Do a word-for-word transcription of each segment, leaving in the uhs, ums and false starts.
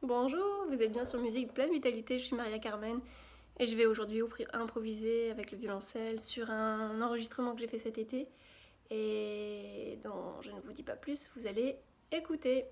Bonjour, vous êtes bien sur Musique Pleine Vitalité, je suis Maria Carmen et je vais aujourd'hui improviser avec le violoncelle sur un enregistrement que j'ai fait cet été et dont je ne vous dis pas plus, vous allez écouter.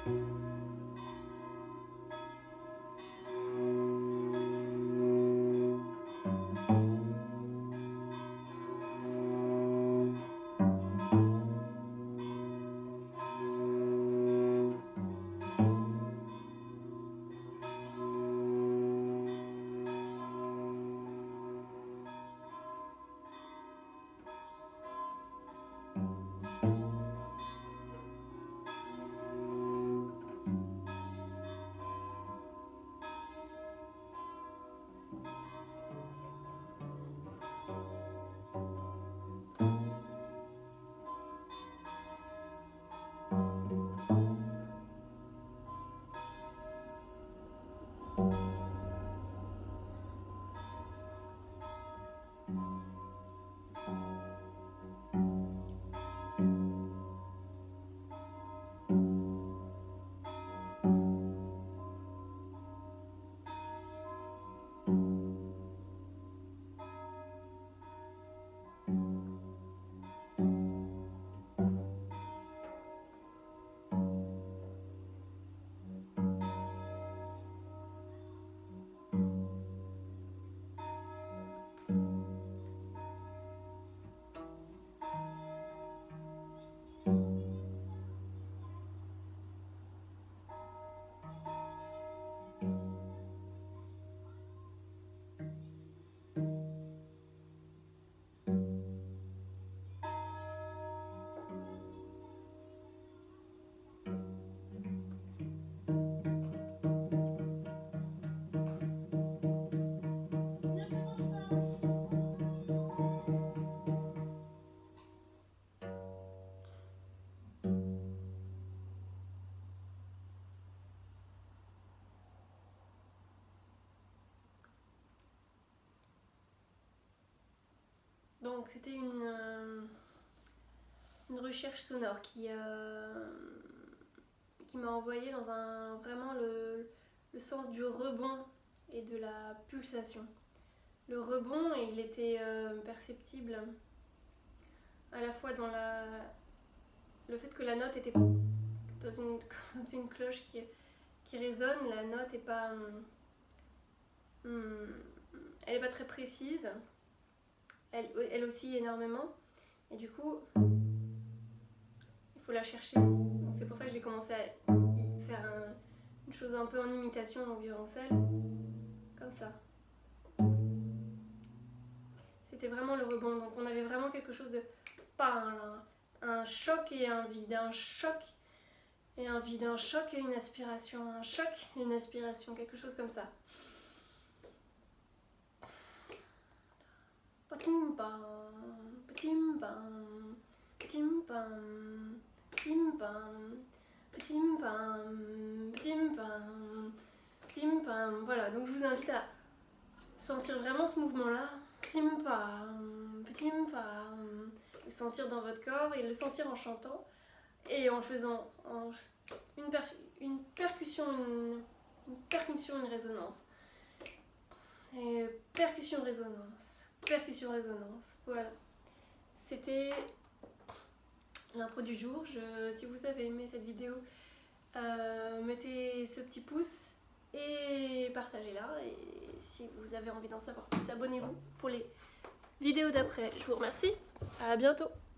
Donc c'était une, euh, une recherche sonore qui, euh, qui m'a envoyé dans un, vraiment le, le sens du rebond et de la pulsation. Le rebond, il était euh, perceptible à la fois dans la, le fait que la note était dans une, comme une cloche qui, qui résonne, la note n'est pas, hum, elle est pas très précise. Elle, elle oscille énormément et du coup il faut la chercher. C'est pour ça que j'ai commencé à faire un, une chose un peu en imitation au violoncelle, comme ça. C'était vraiment le rebond, donc on avait vraiment quelque chose de pas un, un choc et un vide, un choc et un vide, un choc et une aspiration, un choc et une aspiration, quelque chose comme ça. Patim-pam, patim-pam, patim-pam, patim-pam, patim-pam, patim-pam, patim-pam. Voilà, donc je vous invite à sentir vraiment ce mouvement-là. Patim-pam, patim-pam. Le sentir dans votre corps et le sentir en chantant et en faisant en une, per une percussion, une, une percussion, une résonance. Et percussion, résonance. Percussion résonance, voilà. C'était l'impro du jour. Je, si vous avez aimé cette vidéo, euh, mettez ce petit pouce et partagez-la. Et si vous avez envie d'en savoir plus, abonnez-vous pour les vidéos d'après. Je vous remercie. À bientôt.